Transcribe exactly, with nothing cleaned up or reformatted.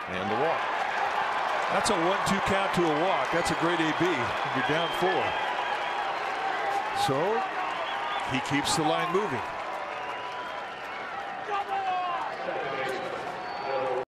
And the walk. That's a one two count to a walk. That's a great A B. You're down four. So he keeps the line moving.